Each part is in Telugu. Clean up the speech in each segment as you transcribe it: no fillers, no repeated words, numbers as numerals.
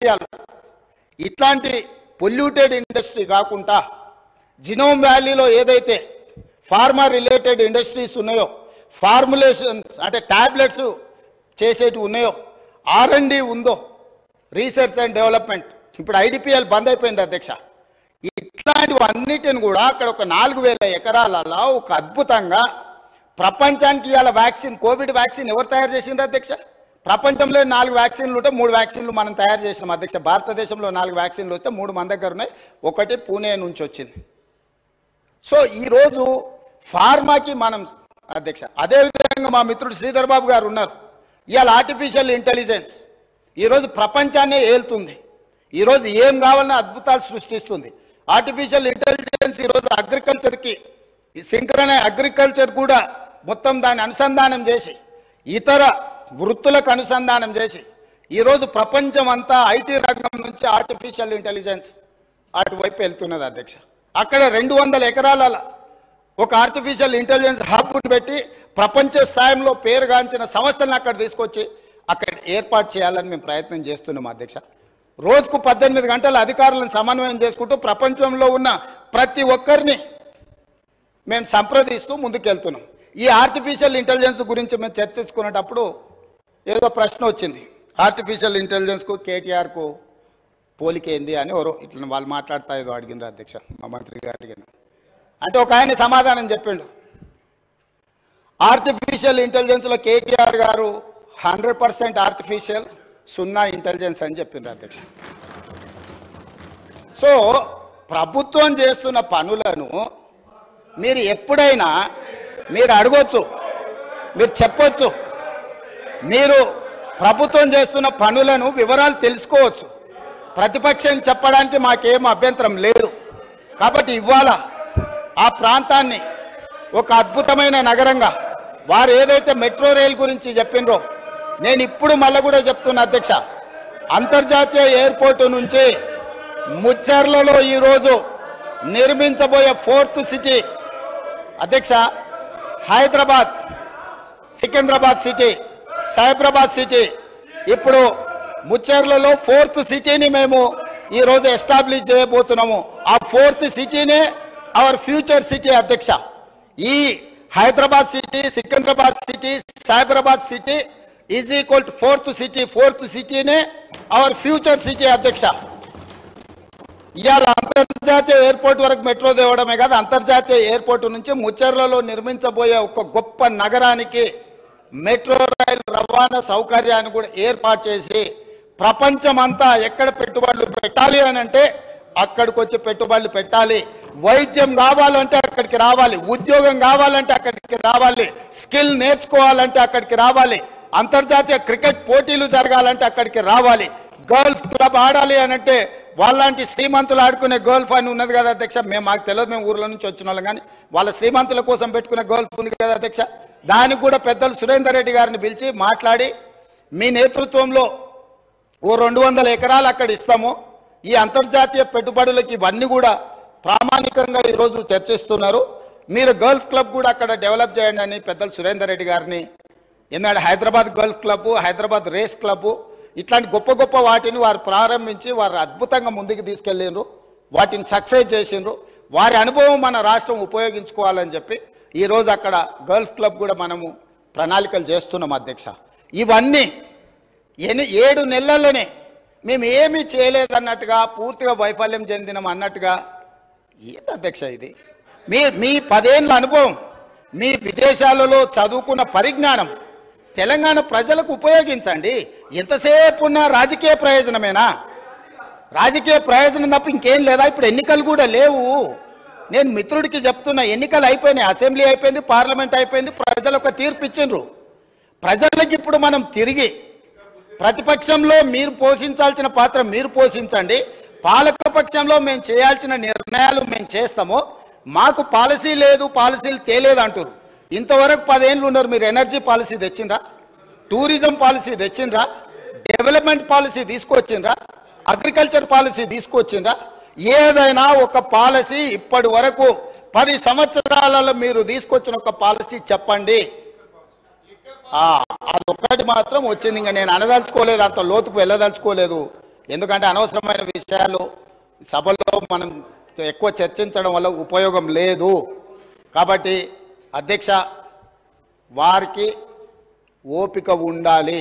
ఏరియాలో ఇట్లాంటి పొల్యూటెడ్ ఇండస్ట్రీ కాకుండా జినోమ్ వ్యాలీలో ఏదైతే ఫార్మా రిలేటెడ్ ఇండస్ట్రీస్ ఉన్నాయో, ఫార్ములేషన్స్ అంటే ట్యాబ్లెట్స్ చేసేటివి ఉన్నాయో, R&D ఉందో, రీసెర్చ్ అండ్ డెవలప్మెంట్, ఇప్పుడు IDPL బంద్ అయిపోయింది అధ్యక్ష. ఇట్లాంటివన్నిటిని కూడా అక్కడ ఒక 4000 ఎకరాలలో ఒక అద్భుతంగా ప్రపంచానికి ఇవాళ వ్యాక్సిన్, కోవిడ్ వ్యాక్సిన్ ఎవరు తయారు చేసిండ్రు అధ్యక్ష? ప్రపంచంలో 4 వ్యాక్సిన్లు ఉంటే 3 వ్యాక్సిన్లు మనం తయారు చేసినాం అధ్యక్ష. భారతదేశంలో 4 వ్యాక్సిన్లు వస్తే 3 మన దగ్గర ఉన్నాయి, ఒకటి పూణే నుంచి వచ్చింది. సో ఈరోజు ఫార్మాకి మనం అధ్యక్ష, అదేవిధంగా మా మిత్రుడు శ్రీధర్ బాబు గారు ఉన్నారు. ఇవాళ ఆర్టిఫిషియల్ ఇంటెలిజెన్స్ ఈరోజు ప్రపంచాన్నే ఏలుతుంది. ఈరోజు ఏం కావాలన్నా అద్భుతాలు సృష్టిస్తుంది. ఆర్టిఫిషియల్ ఇంటెలిజెన్స్ ఈరోజు అగ్రికల్చర్కి, సింక్రనైజ్ అగ్రికల్చర్ కూడా మొత్తం దాన్ని అనుసంధానం చేసి, ఇతర వృత్తులకు అనుసంధానం చేసి ఈరోజు ప్రపంచం అంతా IT రంగం నుంచి ఆర్టిఫిషియల్ ఇంటెలిజెన్స్ అటువైపు వెళ్తున్నది అధ్యక్ష. అక్కడ 200 ఎకరాల ఒక ఆర్టిఫిషియల్ ఇంటెలిజెన్స్ హబ్ను పెట్టి ప్రపంచ స్థాయిలో పేరుగాంచిన సంస్థలను అక్కడ తీసుకొచ్చి అక్కడ ఏర్పాటు చేయాలని మేము ప్రయత్నం చేస్తున్నాం అధ్యక్ష. రోజుకు 18 గంటల అధికారులను సమన్వయం చేసుకుంటూ ప్రపంచంలో ఉన్న ప్రతి ఒక్కరిని మేము సంప్రదిస్తూ ముందుకెళ్తున్నాం. ఈ ఆర్టిఫిషియల్ ఇంటెలిజెన్స్ గురించి మేము చర్చించుకునేటప్పుడు ఏదో ప్రశ్న వచ్చింది, ఆర్టిఫిషియల్ ఇంటెలిజెన్స్కు KTRకు పోలిక ఏంది అని ఎవరో ఇట్లా వాళ్ళు మాట్లాడుతా ఏదో అడిగినారు అధ్యక్ష, మా మంత్రి గారు అడిగిన. అంటే ఒక ఆయన సమాధానం చెప్పిండు, ఆర్టిఫిషియల్ ఇంటెలిజెన్స్లో KTR గారు 100% ఆర్టిఫిషియల్, 0 ఇంటెలిజెన్స్ అని చెప్పిండ్రు అధ్యక్ష. సో ప్రభుత్వం చేస్తున్న పనులను మీరు ఎప్పుడైనా మీరు అడగొచ్చు, మీరు చెప్పొచ్చు, మీరు ప్రభుత్వం చేస్తున్న పనులను వివరాలు తెలుసుకోవచ్చు. ప్రతిపక్షం చెప్పడానికి మాకేం అభ్యంతరం లేదు. కాబట్టి ఇవాళ ఆ ప్రాంతాన్ని ఒక అద్భుతమైన నగరంగా వారు ఏదైతే మెట్రో రైల్ గురించి చెప్పినరో, నేను ఇప్పుడు మళ్ళీ కూడా చెప్తున్నా అధ్యక్ష, అంతర్జాతీయ ఎయిర్పోర్టు నుంచి ముచ్చర్లలో ఈరోజు నిర్మించబోయే 4th సిటీ అధ్యక్ష, హైదరాబాద్, సికింద్రాబాద్ సిటీ, సైబరాబాద్ సిటీ, ఇప్పుడు ముచ్చర్లలో 4th సిటీని మేము ఈరోజు ఎస్టాబ్లిష్ చేయబోతున్నాము. ఆ 4th సిటీనే అవర్ ఫ్యూచర్ సిటీ అధ్యక్ష. ఈ Hyderabad city, Secunderabad city, Cyberabad city is equal to 4th city. 4th సిటీనే అవర్ ఫ్యూచర్ సిటీ అధ్యక్ష. ఇవాళ అంతర్జాతీయ ఎయిర్పోర్ట్ వరకు మెట్రో తేవడమే కాదు, అంతర్జాతీయ ఎయిర్పోర్ట్ నుంచి ముచ్చర్లలో నిర్మించబోయే ఒక గొప్ప నగరానికి మెట్రో రైల్ రవాణా సౌకర్యాన్ని కూడా ఏర్పాటు చేసి ప్రపంచమంతా ఎక్కడ పెట్టుబడులు పెట్టాలి అని అంటే అక్కడికి వచ్చి పెట్టుబడులు పెట్టాలి. వైద్యం కావాలంటే అక్కడికి రావాలి, ఉద్యోగం కావాలంటే అక్కడికి రావాలి, స్కిల్ నేర్చుకోవాలంటే అక్కడికి రావాలి, అంతర్జాతీయ క్రికెట్ పోటీలు జరగాలంటే అక్కడికి రావాలి, గోల్ఫ్ క్లబ్ ఆడాలి అని అంటే వాళ్ళంటి శ్రీమంతులు ఆడుకునే గోల్ఫ్ అని ఉన్నది కదా అధ్యక్ష. మాకు తెలియదు, మేము ఊర్ల నుంచి వచ్చిన వాళ్ళం, కానీ వాళ్ళ శ్రీమంతుల కోసం పెట్టుకునే గోల్ఫ్ ఉంది కదా అధ్యక్ష. దానికి కూడా పెద్దలు సురేందర్ రెడ్డి గారిని పిలిచి మాట్లాడి మీ నేతృత్వంలో ఓ 200 ఎకరాలు అక్కడ ఇస్తాము, ఈ అంతర్జాతీయ పెట్టుబడులకి ఇవన్నీ కూడా ప్రామాణికంగా ఈరోజు చర్చిస్తున్నారు, మీరు గోల్ఫ్ క్లబ్ కూడా అక్కడ డెవలప్ చేయండి అని పెద్దలు సురేందర్ రెడ్డి గారిని. ఎందుకంటే Hyderabad golf club, Hyderabad race club, ఇట్లాంటి గొప్ప గొప్ప వాటిని వారు ప్రారంభించి వారు అద్భుతంగా ముందుకు తీసుకెళ్ళిండ్రు, వాటిని సక్సెస్ చేసిండ్రు. వారి అనుభవం మన రాష్ట్రం ఉపయోగించుకోవాలని చెప్పి ఈరోజు అక్కడ గోల్ఫ్ క్లబ్ కూడా మనము ప్రణాళికలు చేస్తున్నాం అధ్యక్ష. ఇవన్నీ 7 నెలల్లోనే మేము ఏమీ చేయలేదన్నట్టుగా, పూర్తిగా వైఫల్యం చెందినాం అన్నట్టుగా ఏంటి అధ్యక్ష ఇది? మీ 10 ఏళ్ళ అనుభవం, మీ విదేశాలలో చదువుకున్న పరిజ్ఞానం తెలంగాణ ప్రజలకు ఉపయోగించండి. ఎంతసేపు ఉన్న రాజకీయ ప్రయోజనమేనా? రాజకీయ ప్రయోజనం తప్ప ఇంకేం లేదా? ఇప్పుడు ఎన్నికలు కూడా లేవు. నేను మిత్రుడికి చెప్తున్నా, ఎన్నికలు అయిపోయినాయి, అసెంబ్లీ అయిపోయింది, పార్లమెంట్ అయిపోయింది, ప్రజలు ఒక తీర్పు ఇచ్చిండ్రు. ప్రజలకు ఇప్పుడు మనం తిరిగి ప్రతిపక్షంలో మీరు పోషించాల్సిన పాత్ర మీరు పోషించండి, పాలక పక్షంలో మేము చేయాల్సిన నిర్ణయాలు మేము చేస్తాము, మాకు పాలసీ లేదు, పాలసీలు తేలేదు అంటారు. ఇంతవరకు 10 ఏళ్ళు ఉన్నారు, మీరు ఎనర్జీ పాలసీ తెచ్చిండ్రా, టూరిజం పాలసీ తెచ్చిండ్రా, డెవలప్మెంట్ పాలసీ తీసుకొచ్చిండ్రా, అగ్రికల్చర్ పాలసీ తీసుకొచ్చిండ్రా? ఏదైనా ఒక పాలసీ ఇప్పటి వరకు 10 సంవత్సరాలలో మీరు తీసుకొచ్చిన ఒక పాలసీ చెప్పండి. అదొక్కటి మాత్రం వచ్చింది. ఇంకా నేను అనదలుచుకోలేదు, అంత లోతుకు వెళ్ళదలుచుకోలేదు. ఎందుకంటే అనవసరమైన విషయాలు సభలో మనం ఎక్కువ చర్చించడం వల్ల ఉపయోగం లేదు. కాబట్టి అధ్యక్ష, వారికి ఓపిక ఉండాలి,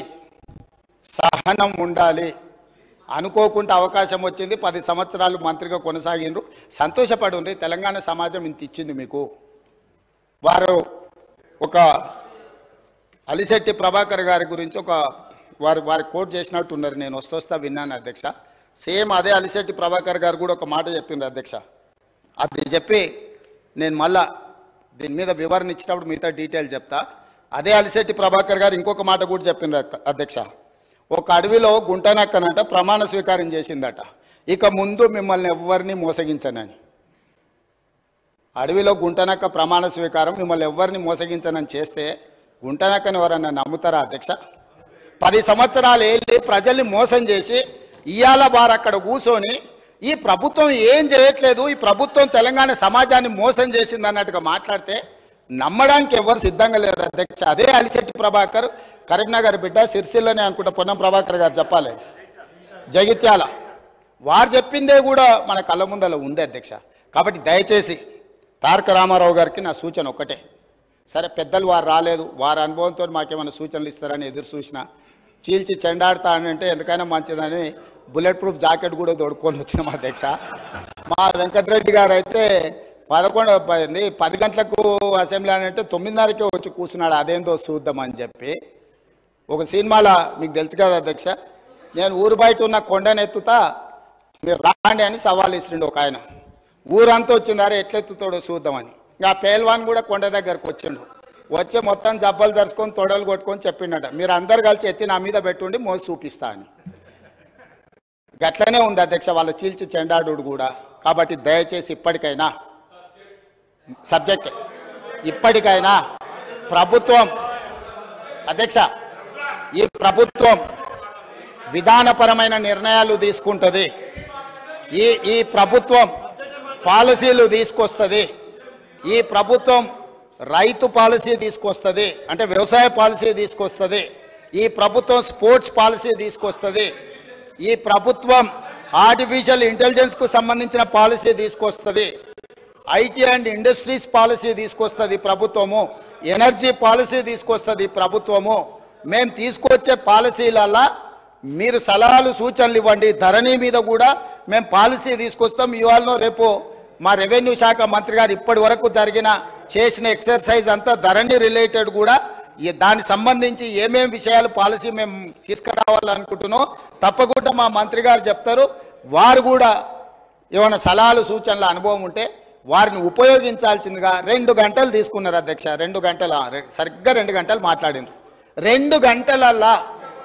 సహనం ఉండాలి. అనుకోకుండా అవకాశం వచ్చింది, 10 సంవత్సరాలు మంత్రిగా కొనసాగిండ్రు, సంతోషపడండి. తెలంగాణ సమాజం ఇంత ఇచ్చింది మీకు. వారు ఒక అలిశెట్టి ప్రభాకర్ గారి గురించి వారి కోట్ చేసినట్టు ఉన్నారు. నేను వస్తా విన్నాను అధ్యక్ష. సేమ్ అదే అలిశెట్టి ప్రభాకర్ గారు కూడా ఒక మాట చెప్పిండ్రు అధ్యక్ష. అది చెప్పి నేను మళ్ళా దీని మీద వివరణ ఇచ్చినప్పుడు మిగతా డీటెయిల్ చెప్తా. అదే అలిశెట్టి ప్రభాకర్ గారు ఇంకొక మాట కూడా చెప్పిండ్రు అధ్యక్ష. ఒక అడవిలో గుంటనక్కనంట ప్రమాణ స్వీకారం చేసిందట, ఇక ముందు మిమ్మల్ని ఎవరిని మోసగించనని. అడవిలో గుంటనక్క ప్రమాణ స్వీకారం, మిమ్మల్ని ఎవరిని మోసగించనని చేస్తే గుంటనక్కని ఎవరన్నా నమ్ముతారా అధ్యక్ష? 10 సంవత్సరాలు వెళ్ళి ప్రజల్ని మోసం చేసి ఇవాళ వారు అక్కడ కూర్చొని ఈ ప్రభుత్వం ఏం చేయట్లేదు, ఈ ప్రభుత్వం తెలంగాణ సమాజాన్ని మోసం చేసింది అన్నట్టుగా మాట్లాడితే నమ్మడానికి ఎవరు సిద్ధంగా లేరు అధ్యక్ష. అదే అలిశెట్టి ప్రభాకర్ కరీంనగర్ బిడ్డ, సిరిసిల్లనే అనుకుంటా పొన్నం ప్రభాకర్ గారు చెప్పాలి, జగిత్యాల. వారు చెప్పిందే కూడా మన కళ్ళ ముందల ఉంది అధ్యక్ష. కాబట్టి దయచేసి తారక రామారావు గారికి నా సూచన ఒక్కటే. సరే, పెద్దలు వారు రాలేదు, వారి అనుభవంతో మాకేమైనా సూచనలు ఇస్తారని ఎదురు చూసిన, చీల్చి చెండాడుతా అని అంటే ఎందుకైనా మంచిదని బుల్లెట్ ప్రూఫ్ జాకెట్ కూడా తోడుకొని వచ్చినాం అధ్యక్ష. మా వెంకటరెడ్డి గారు అయితే 10 గంటలకు అసెంబ్లీ అని అంటే 9:30కే వచ్చి కూర్చున్నాడు, అదేందో చూద్దామని చెప్పి. ఒక సినిమాలో మీకు తెలుసు కదా అధ్యక్ష, నేను ఊరు బయట ఉన్న కొండనెత్తుతా మీరు రాండి అని సవాల్ ఇస్తుండే ఒక ఆయన. ఊరంతా వచ్చిందారే ఎట్లెత్తుతాడో చూద్దామని. ఇంకా పేల్వాన్ కూడా కొండ దగ్గరకు వచ్చిండు. వచ్చి మొత్తం జబ్బలు జరుచుకొని తొడలు కొట్టుకొని చెప్పిండట, మీరు అందరు కలిసి ఎత్తి నా మీద పెట్టుండి మోసి చూపిస్తా అని. గట్లనే ఉంది అధ్యక్ష వాళ్ళ చీల్చి చెండాడు కూడా. కాబట్టి దయచేసి ఇప్పటికైనా సబ్జెక్ట్, ఇప్పటికైనా ప్రభుత్వం అధ్యక్ష, ఈ ప్రభుత్వం విధానపరమైన నిర్ణయాలు తీసుకుంటుంది. ఈ ప్రభుత్వం పాలసీలు తీసుకొస్తుంది. ఈ ప్రభుత్వం రైతు పాలసీ తీసుకొస్తుంది, అంటే వ్యవసాయ పాలసీ తీసుకొస్తుంది. ఈ ప్రభుత్వం స్పోర్ట్స్ పాలసీ తీసుకొస్తుంది. ఈ ప్రభుత్వం ఆర్టిఫిషియల్ ఇంటెలిజెన్స్కు సంబంధించిన పాలసీ తీసుకొస్తుంది. ఐటీ అండ్ ఇండస్ట్రీస్ పాలసీ తీసుకొస్తుంది ప్రభుత్వము. ఎనర్జీ పాలసీ తీసుకొస్తుంది ప్రభుత్వము. మేము తీసుకొచ్చే పాలసీలల్లా మీరు సలహాలు సూచనలు ఇవ్వండి. ధరణి మీద కూడా మేము పాలసీ తీసుకొస్తాం. ఇవాళ రేపు మా రెవెన్యూ శాఖ మంత్రి గారు ఇప్పటి వరకు చేసిన ఎక్సర్సైజ్ అంతా ధరణి రిలేటెడ్ కూడా, దానికి సంబంధించి ఏమేమి విషయాలు పాలసీ మేము తీసుకురావాలనుకుంటున్నాం తప్పకుండా మా మంత్రి గారు చెప్తారు. వారు కూడా ఏమైనా సలహాలు సూచనల అనుభవం ఉంటే వారిని ఉపయోగించాల్సిందిగా 2 గంటలు తీసుకున్నారు అధ్యక్ష. 2 గంటల సరిగ్గా 2 గంటలు మాట్లాడింది. 2 గంటలల్లా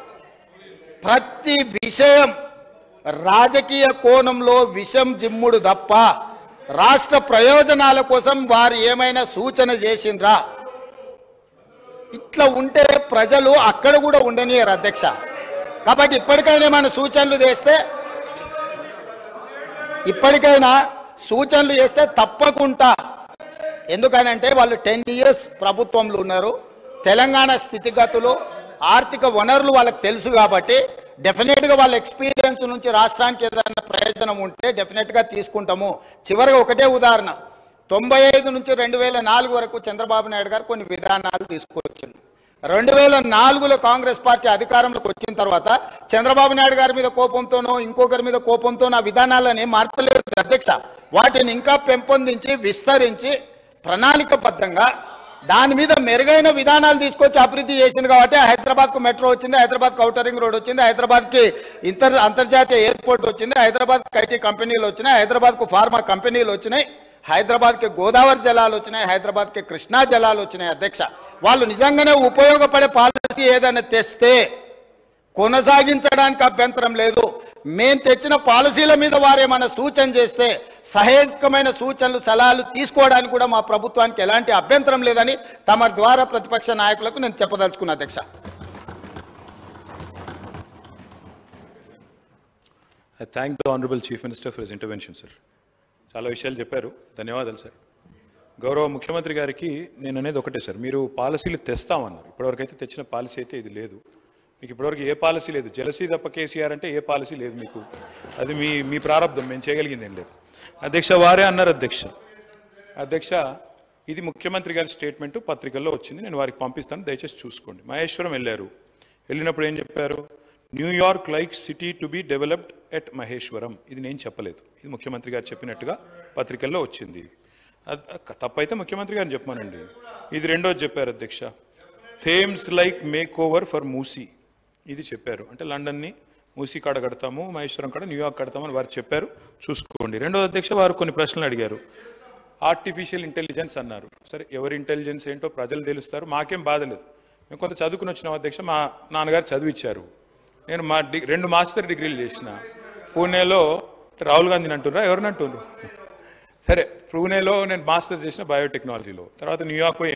ప్రతి విషయం రాజకీయ కోణంలో విషం జిమ్ముడు తప్ప రాష్ట్ర ప్రయోజనాల కోసం వారు ఏమైనా సూచన చేసిండ్రా? ఇట్లా ఉంటే ప్రజలు అక్కడ కూడా ఉండనియరు అధ్యక్ష. కాబట్టి ఇప్పటికైనా ఏమైనా సూచనలు చేస్తే తప్పకుండా, ఎందుకనంటే వాళ్ళు 10 years ప్రభుత్వంలో ఉన్నారు. తెలంగాణ స్థితిగతులు, ఆర్థిక వనరులు వాళ్ళకి తెలుసు. కాబట్టి డెఫినెట్గా వాళ్ళ ఎక్స్పీరియన్స్ నుంచి రాష్ట్రానికి ఏదైనా ప్రయోజనం ఉంటే డెఫినెట్గా తీసుకుంటాము. చివరిగా ఒకటే ఉదాహరణ, 95 నుంచి 2004 వరకు చంద్రబాబు నాయుడు గారు కొన్ని విధానాలు తీసుకొచ్చింది. 2004లో కాంగ్రెస్ పార్టీ అధికారంలోకి వచ్చిన తర్వాత చంద్రబాబు నాయుడు గారి మీద కోపంతోనో ఇంకొకరి మీద కోపంతోనో ఆ విధానాలని మార్చలేదు అధ్యక్ష. వాటిని ఇంకా పెంపొందించి విస్తరించి ప్రణాళికబద్ధంగా దాని మీద మెరుగైన విధానాలు తీసుకొచ్చి అభివృద్ధి చేసింది. కాబట్టి హైదరాబాద్కు మెట్రో వచ్చింది, హైదరాబాద్కు ఔటర్ రింగ్ రోడ్ వచ్చింది, హైదరాబాద్కి అంతర్జాతీయ ఎయిర్పోర్ట్ వచ్చింది, హైదరాబాద్కి ఐటీ కంపెనీలు వచ్చినాయి, హైదరాబాద్కు ఫార్మా కంపెనీలు వచ్చినాయి, హైదరాబాద్కి గోదావరి జలాలు వచ్చినాయి, హైదరాబాద్కి కృష్ణా జలాలు వచ్చినాయి అధ్యక్ష. వాళ్ళు నిజంగానే ఉపయోగపడే పాలసీ ఏదైనా తెస్తే కొనసాగించడానికి అభ్యంతరం లేదు. మేము తెచ్చిన పాలసీల మీద వారేమైనా సూచన చేస్తే సహేతుకమైన సూచనలు సలహాలు తీసుకోవడానికి కూడా మా ప్రభుత్వానికి ఎలాంటి అభ్యంతరం లేదని తమ ద్వారా ప్రతిపక్ష నాయకులకు నేను చెప్పదలుచుకున్నా అధ్యక్ష. I thank the Honorable Chief Minister for his intervention, sir. చాలా విషయాలు చెప్పారు, ధన్యవాదాలు సార్. గౌరవ ముఖ్యమంత్రి గారికి నేను అనేది ఒకటే సార్, మీరు పాలసీలు తెస్తామన్నారు. ఇప్పటివరకు అయితే తెచ్చిన పాలసీ అయితే ఇది లేదు. మీకు ఇప్పటివరకు ఏ పాలసీ లేదు. జలసీ తప్ప కేసీఆర్ అంటే ఏ పాలసీ లేదు మీకు. అది మీ ప్రారంభం, మేము చేయగలిగింది ఏం లేదు. అధ్యక్ష వారే అన్నారు అధ్యక్ష ఇది ముఖ్యమంత్రి గారి స్టేట్మెంట్ పత్రికల్లో వచ్చింది, నేను వారికి పంపిస్తాను, దయచేసి చూసుకోండి. మహేశ్వరం వెళ్ళినప్పుడు ఏం చెప్పారు? New York like city to be developed at Maheshwaram. ఇది నేను చెప్పలేదు, ఇది ముఖ్యమంత్రి గారు చెప్పినట్టుగా పత్రికల్లో వచ్చింది. తప్పైతే ముఖ్యమంత్రి గారిని చెప్పమానండి. ఇది రెండోది చెప్పారు అధ్యక్ష, Thames like makeover for Musi. ఇది చెప్పారు, అంటే లండన్ని మూసీ కాడ కడతాము, మహేశ్వరం కాడ న్యూయార్క్ కడతామని వారు చెప్పారు, చూసుకోండి. రెండోది అధ్యక్ష, వారు కొన్ని ప్రశ్నలు అడిగారు. ఆర్టిఫిషియల్ ఇంటెలిజెన్స్ అన్నారు. సరే, ఎవరి ఇంటెలిజెన్స్ ఏంటో ప్రజలు తెలుస్తారు, మాకేం బాధ లేదు. మేము కొంత చదువుకుని వచ్చినాం అధ్యక్ష, మా నాన్నగారు చదివిచ్చారు. నేను 2 మాస్టర్ డిగ్రీలు చేసిన. పూణేలో రాహుల్ గాంధీని అంటున్నారా, ఎవరిని అంటున్నారు? సరే, పూణేలో నేను మాస్టర్స్ చేసిన బయోటెక్నాలజీలో. తర్వాత న్యూయార్క్